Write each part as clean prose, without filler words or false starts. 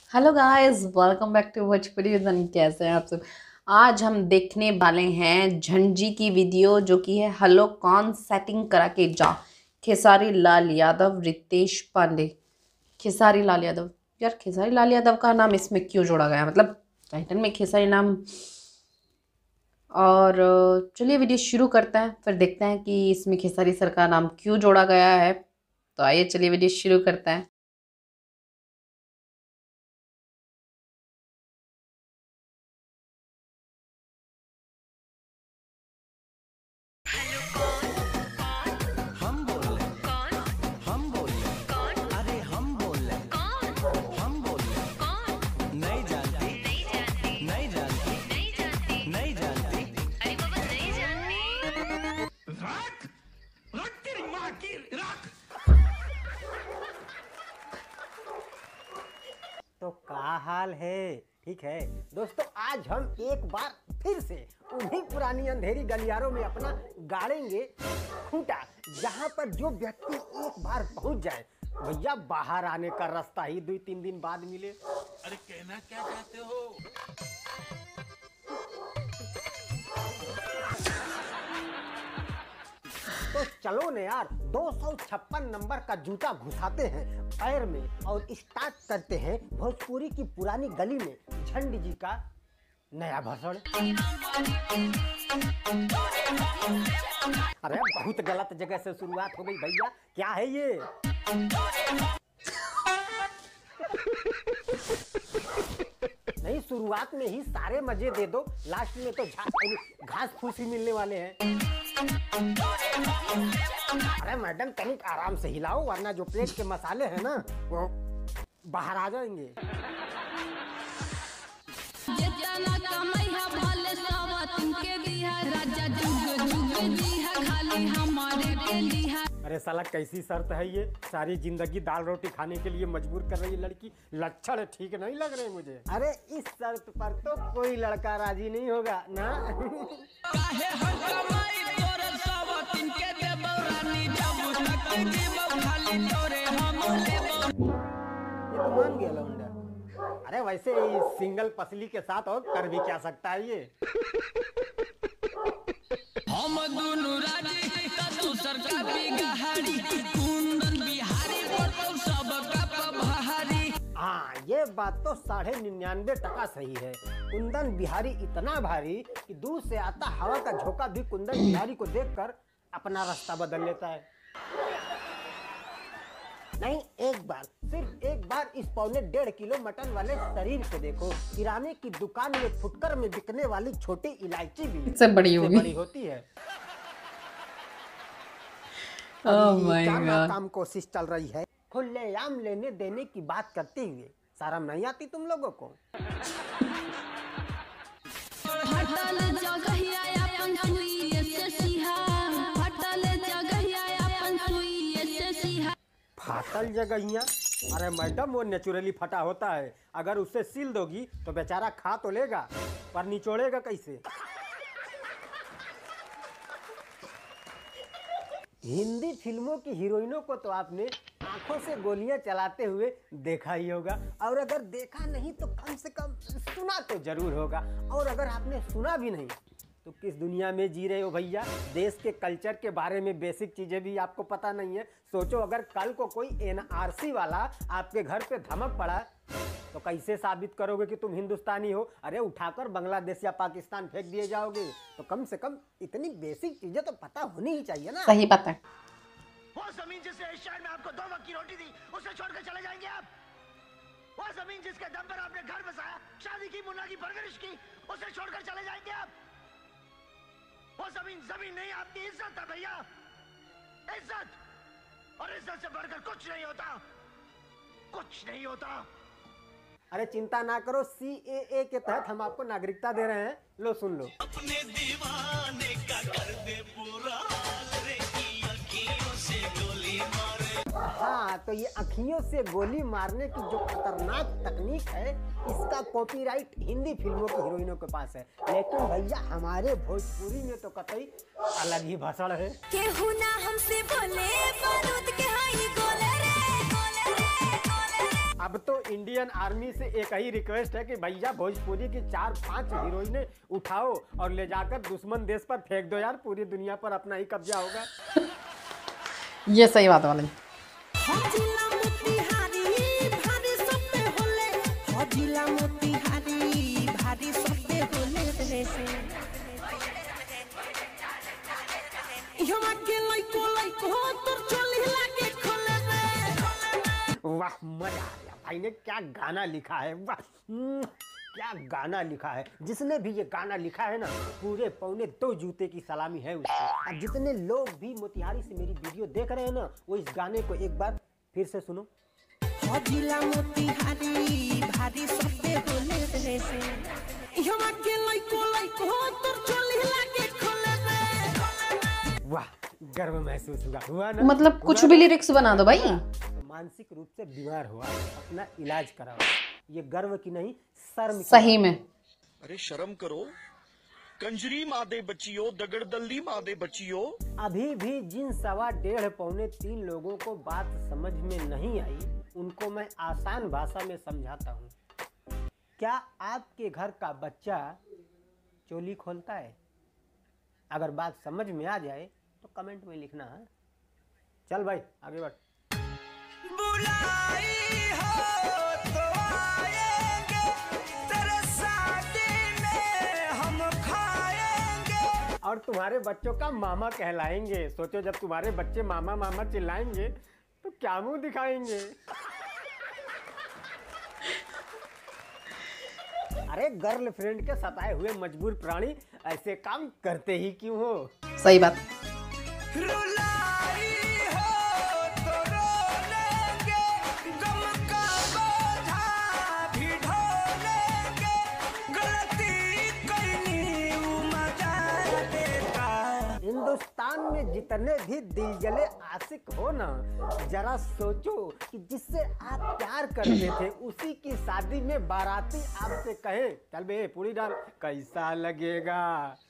Hello guys, welcome back to Bhojpuri vision. कैसे हैं आप सब। आज हम देखने वाले हैं झंझी की वीडियो, जो कि है हेलो कौन सेटिंग करा के जा। खेसारी लाल यादव, रितेश पांडे। खेसारी लाल यादव, यार खेसारी लाल यादव का नाम इसमें क्यों जोड़ा गया, मतलब टाइटल में खेसारी नाम। और चलिए वीडियो शुरू करते हैं, फिर देखते हैं कि इसमें खेसारी सर का नाम क्यों जोड़ा गया है। तो आइए चलिए वीडियो शुरू करते हैं। हम बोल रहे कौन हम बोल रहे कौन अरे हम बोल रहे कौन हम बोल रहे कौन नहीं जानती नहीं जानती नहीं जानती अरे बाबा नहीं जानती रख रख तेरी माँ की रख। तो क्या हाल है? ठीक है दोस्तों, आज हम एक बार फिर से उन्हीं पुरानी अंधेरी गलियारों में अपना गाड़ेंगे खूंटा, जहां पर जो व्यक्ति एक बार पहुंच जाए, भैया बाहर आने का रास्ता ही 2-3 दिन बाद मिले। अरे कहना क्या चाहते हो? तो चलो न यार, 256 नंबर का जूता घुसाते हैं पैर में और स्टार्ट करते हैं भोजपुरी की पुरानी गली में झंडी जी का नया भाषण। अरे बहुत गलत जगह से शुरुआत हो गई भैया, क्या है ये? नहीं, शुरुआत में ही सारे मजे दे दो, लास्ट में तो घास फूस ही मिलने वाले हैं। अरे मैडम तनिक आराम से हिलाओ, वरना जो पेट के मसाले हैं ना वो बाहर आ जाएंगे। अरे साला कैसी शर्त है ये, सारी जिंदगी दाल रोटी खाने के लिए मजबूर कर रही है लड़की। लक्षण ठीक नहीं लग रहे मुझे। अरे इस शर्त पर तो कोई लड़का राजी नहीं होगा ना। ये तो मान गया लौंडा। अरे वैसे सिंगल पसली के साथ और कर भी क्या सकता है ये। हम दोनों राजी तू सरकार बिहारी कुंदन बिहारी तो सबका पभारी। हाँ, ये बात तो 99.5% सही है। कुंदन बिहारी इतना भारी कि दूर से आता हवा का झोंका भी कुंदन बिहारी को देखकर अपना रास्ता बदल लेता है। नहीं, एक बार, सिर्फ एक बार इस 1.5 किलो मटन वाले शरीर को देखो। किराने की दुकान में फुटकर में बिकने वाली छोटी इलायची भी इससे बड़ी होती है। Oh my god. काम कोशिश चल रही है, खुलेआम लेने देने की बात करते हुए शर्म नहीं आती तुम लोगों को? फाटल जगहिया? अरे मैडम वो नेचुरली फटा होता है, अगर उससे सील दोगी तो बेचारा खा तो लेगा पर निचोड़ेगा कैसे? हिंदी फिल्मों की हीरोइनों को तो आपने आंखों से गोलियां चलाते हुए देखा ही होगा, और अगर देखा नहीं तो कम से कम सुना तो जरूर होगा। और अगर आपने सुना भी नहीं तो किस दुनिया में जी रहे हो भैया? देश के कल्चर के बारे में बेसिक चीजें भी आपको पता नहीं है। सोचो, अगर कल को कोई NRC वाला आपके घर पे धमक पड़ा तो कैसे साबित करोगे कि तुम हिंदुस्तानी हो? अरे उठाकर बांग्लादेश या पाकिस्तान फेंक दिए जाओगे। तो कम से कम इतनी बेसिक चीजें तो पता होनी ही चाहिए ना। सही बात है। वो जमीन जिसने इस शहर में आपको 2 वक्त की रोटी दी, उसे छोड़कर चले जाएंगे आप? वो जमीन जिसके दम पर आपने घर बसाया, शादी की, मुन्ना की परवरिश की, उसे छोड़कर चले जाएंगे आप? वो जमीन नहीं, आपकी इज्जत है भैया, इज्जत। और इज्जत से बढ़कर कुछ नहीं होता, कुछ नहीं होता। अरे चिंता ना करो, CAA के तहत हम आपको नागरिकता दे रहे हैं। लो सुन लो। अपने दीवाने का कर दे पूरा रे की अखियों से गोली मारे। हाँ, तो ये अखियों से गोली मारने की जो खतरनाक तकनीक है, इसका कॉपीराइट हिंदी फिल्मों की हीरोइनों के पास है, लेकिन भैया हमारे भोजपुरी में तो कतई अलग ही भाषण है। केहू ना हमसे बोले बारूद के हाई गोले रे, गोले रे, गोले रे। अब तो इंडियन आर्मी से एक ही रिक्वेस्ट है कि भैया भोजपुरी की 4-5 हीरोइनें उठाओ और ले जाकर दुश्मन देश पर फेंक दो यार, पूरी दुनिया पर अपना ही कब्जा होगा। ये सही बात वाली। वाह मजा आ गया, भाई ने क्या गाना लिखा है, वाह क्या गाना लिखा है। जिसने भी ये गाना लिखा है ना, पूरे पौने 2 जूते की सलामी है उसको। अब जितने लोग भी मोतिहारी से मेरी वीडियो देख रहे हैं ना, वो इस गाने को एक बार फिर से सुनो। वाह गर्व महसूस हुआ ना। मतलब कुछ भी लिरिक्स बना दो भाई। मानसिक रूप से बीमार हुआ, अपना इलाज कराओ। ये गर्व की नहीं, शर्म की। सही में। अरे शर्म करो, कंजरी मादे बच्चियों, दगड़ दल्ली मादे बच्चियों। अभी भी जिन 2.5 पौने 3 लोगों को बात समझ में नहीं आई, उनको मैं आसान भाषा में समझाता हूँ। क्या आपके घर का बच्चा चोली खोलता है? अगर बात समझ में आ जाए तो कमेंट में लिखना है। चल भाई आगे बढ़। बुलाई हो तो आएंगे, तेरे शादी में हम खाएंगे। और तुम्हारे बच्चों का मामा कहलाएंगे। सोचो जब तुम्हारे बच्चे मामा मामा चिल्लाएंगे तो क्या मुंह दिखाएंगे। अरे गर्लफ्रेंड के सताए हुए मजबूर प्राणी ऐसे काम करते ही क्यों हो? सही बात। रुलाई हो तो रो लेंगे, गम का बोझा भी ढो लेंगे, गलती करनी मजा देता। हिंदुस्तान में जितने भी दिल जले आशिक हो ना, जरा सोचो कि जिससे आप प्यार करते थे उसी की शादी में बाराती आपसे कहे चल बे पूरी डाल, कैसा लगेगा?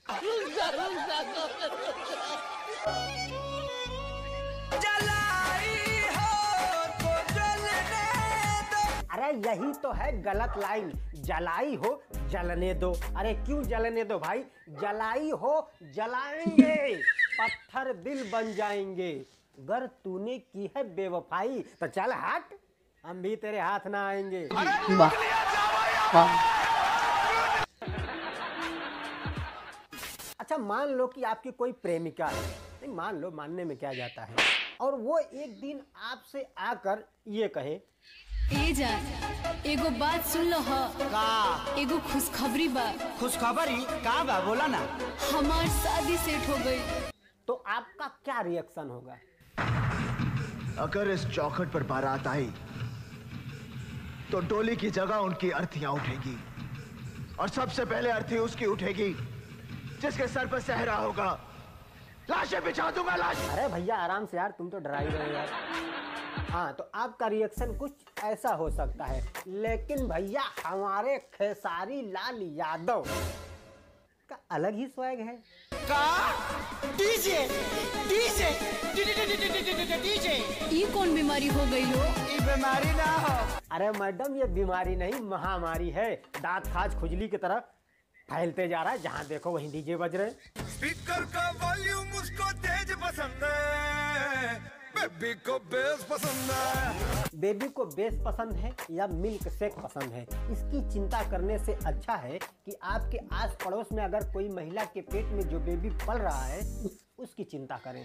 जलाई हो तो जलने दो। अरे यही तो है गलत लाइन, जलाई हो जलने दो। अरे क्यों जलने दो भाई? जलाई हो जलाएंगे, पत्थर दिल बन जाएंगे। अगर तूने की है बेवफाई तो चल हट, हम भी तेरे हाथ ना आएंगे। वाह वाह। अच्छा मान लो कि आपकी कोई प्रेमिका है, नहीं मान लो, मानने में क्या जाता है, और वो एक दिन आपसे आकर ये कहे ए जान एगो बात सुन लो ह का एगो खुशखबरी बा। खुशखबरी का बा बोला ना। हमार शादी सेट हो गई। तो आपका क्या रिएक्शन होगा? अगर इस चौखट पर बारात आई तो डोली की जगह उनकी अर्थियां उठेगी, और सबसे पहले अर्थी उसकी उठेगी जिसके सर पर सहरा होगा। लाशें बिछा दूंगा, लाश। अरे भैया आराम से यार, तुम तो डरा ही रहे हो यार। हाँ तो आपका रिएक्शन कुछ ऐसा हो सकता है, लेकिन भैया हमारे खेसारी लाल यादव का अलग ही स्वैग है। डीजे डीजे डीजे ये कौन बीमारी हो गई हो? ये बीमारी ना हो। अरे मैडम ये बीमारी नहीं महामारी है, दांत खाज खुजली की तरह फैलते जा रहा है। जहाँ देखो वहीं डीजे बज रहे। स्पीकर का वॉल्यूम उसको तेज पसंद है, बेबी को बेस पसंद है। बेबी को बेस पसंद है या मिल्क शेक पसंद है, इसकी चिंता करने से अच्छा है कि आपके आस पड़ोस में अगर कोई महिला के पेट में जो बेबी पल रहा है उसकी चिंता करें।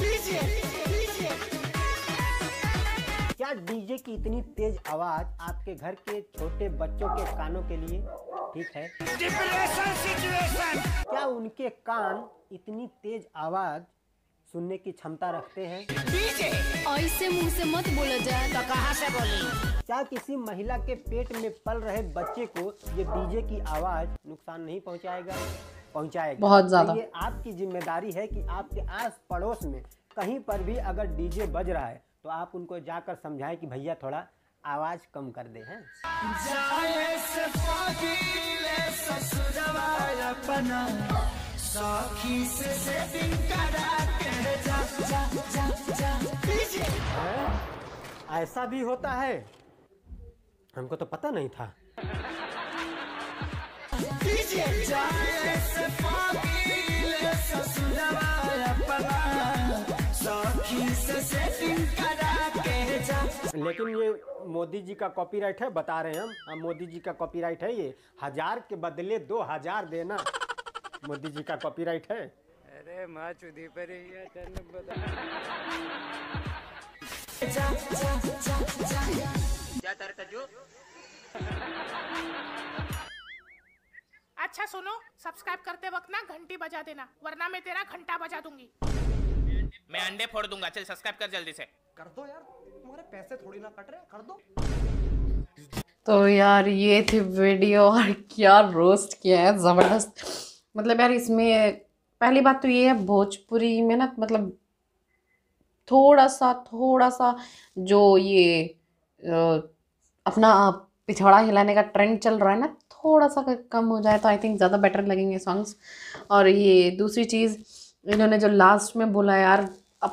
क्या डीजे की इतनी तेज आवाज आपके घर के छोटे बच्चों के कानों के लिए ठीक है? Depression situation. क्या उनके कान इतनी तेज आवाज सुनने की क्षमता रखते हैं? डीजे ऐसे मुंह से मत बोला जाए। तो कहाँ से बोली? क्या किसी महिला के पेट में पल रहे बच्चे को ये डीजे की आवाज नुकसान नहीं पहुंचाएगा? पहुंचाएगा। बहुत ज्यादा। तो ये आपकी जिम्मेदारी है कि आपके आस पड़ोस में कहीं पर भी अगर डीजे बज रहा है तो आप उनको जाकर समझाएं कि भैया थोड़ा आवाज कम कर दे। हैं जाए से पगीले ससुरवा अपना साखी से सेटिंग करा के जा जा जा जा। डीजे ऐसा भी होता है? हमको तो पता नहीं था। लेकिन ये मोदी जी का कॉपीराइट है, बता रहे हैं हम, मोदी जी का कॉपीराइट है ये। 1000 के बदले 2000 देना, मोदी जी का कॉपीराइट है। अरे माँ चुदी पर ही है, चल बता। क्या तरकजू? अच्छा सुनो, सब्सक्राइब करते वक्त ना घंटी बजा देना, वरना मैं तेरा घंटा बजा दूंगी। मैं अंडे फोड़ दूंगा, चल सब्सक्राइब कर जल्दी से। कर दो यार, तुम्हारे पैसे थोड़ी ना कट रहे, कर दो। तो यार ये थी वीडियो और क्या रोस्ट किया है, ज़बरदस्त। मतलब यार इसमें पहली बात तो ये है, भोजपुरी में ना मतलब थोड़ा सा जो ये अपना पिछड़ा हिलाने का ट्रेंड चल रहा है ना, थोड़ा सा कम हो जाए तो आई थिंक ज़्यादा बेटर लगेंगे सॉन्ग्स। और ये दूसरी चीज़, इन्होंने जो लास्ट में बोला यार,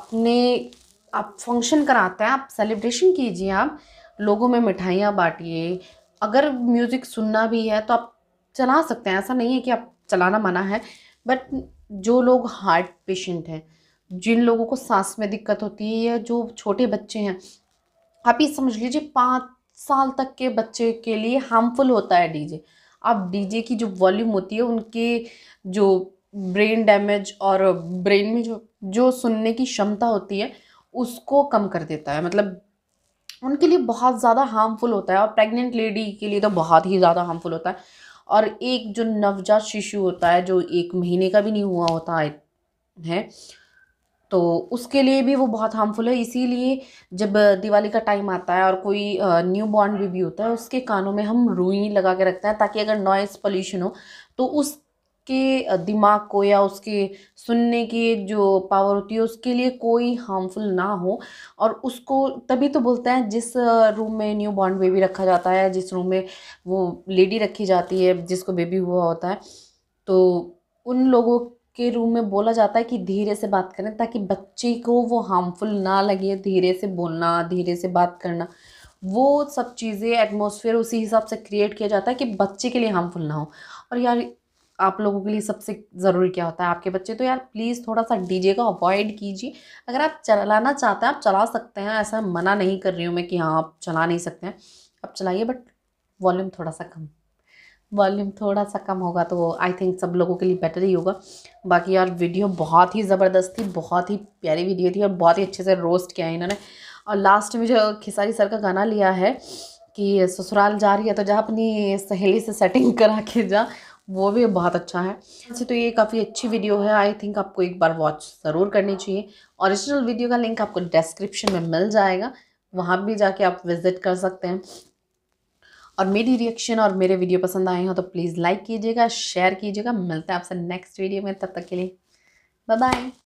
आप फंक्शन कराते हैं, आप सेलिब्रेशन कीजिए, आप लोगों में मिठाइयाँ बांटिए। अगर म्यूज़िक सुनना भी है तो आप चला सकते हैं, ऐसा नहीं है कि आप चलाना मना है। बट जो लोग हार्ट पेशेंट हैं, जिन लोगों को सांस में दिक्कत होती है, या जो छोटे बच्चे हैं, आप ये समझ लीजिए 5 साल तक के बच्चे के लिए हार्मफुल होता है डीजे। अब डीजे की जो वॉल्यूम होती है, उनके जो ब्रेन डैमेज और ब्रेन में जो सुनने की क्षमता होती है उसको कम कर देता है। मतलब उनके लिए बहुत ज़्यादा हार्मफुल होता है, और प्रेग्नेंट लेडी के लिए तो बहुत ही ज़्यादा हार्मफुल होता है। और एक जो नवजात शिशु होता है, जो 1 महीने का भी नहीं हुआ होता है, तो उसके लिए भी वो बहुत हार्मफुल है। इसीलिए जब दिवाली का टाइम आता है और कोई न्यू बॉर्न बेबी होता है, उसके कानों में हम रुई लगा के रखते हैं, ताकि अगर नॉइज़ पोल्यूशन हो तो उसके दिमाग को या उसके सुनने की जो पावर होती है उसके लिए कोई हार्मफुल ना हो। और उसको तभी तो बोलते हैं, जिस रूम में न्यू बॉर्न बेबी रखा जाता है, जिस रूम में वो लेडी रखी जाती है जिसको बेबी हुआ होता है, तो उन लोगों के रूम में बोला जाता है कि धीरे से बात करें, ताकि बच्चे को वो हार्मफुल ना लगे। धीरे से बोलना, धीरे से बात करना, वो सब चीज़ें, एटमॉस्फेयर उसी हिसाब से क्रिएट किया जाता है कि बच्चे के लिए हार्मफुल ना हो। और यार आप लोगों के लिए सबसे ज़रूरी क्या होता है, आपके बच्चे। तो यार प्लीज़ थोड़ा सा डीजे का अवॉइड कीजिए। अगर आप चलाना चाहते हैं आप चला सकते हैं, ऐसा मना नहीं कर रही हूँ मैं कि हाँ आप चला नहीं सकते हैं, आप चलाइए, बट वॉल्यूम थोड़ा सा कम होगा तो आई थिंक सब लोगों के लिए बेटर ही होगा। बाकी यार वीडियो बहुत ही ज़बरदस्त थी, बहुत ही प्यारी वीडियो थी, और बहुत ही अच्छे से रोस्ट किया है इन्होंने। और लास्ट में जो खेसारी सर का गाना लिया है कि ससुराल जा रही है तो जा अपनी सहेली से सेटिंग करा के जा, वो भी बहुत अच्छा है। अच्छा, तो ये काफ़ी अच्छी वीडियो है, आई थिंक आपको एक बार वॉच ज़रूर करनी चाहिए। ओरिजिनल वीडियो का लिंक आपको डिस्क्रिप्शन में मिल जाएगा, वहाँ भी जाके आप विज़िट कर सकते हैं। और मेरी रिएक्शन और मेरे वीडियो पसंद आए हो तो प्लीज़ लाइक कीजिएगा, शेयर कीजिएगा। मिलते हैं आपसे नेक्स्ट वीडियो में, तब तक के लिए बाय बाय।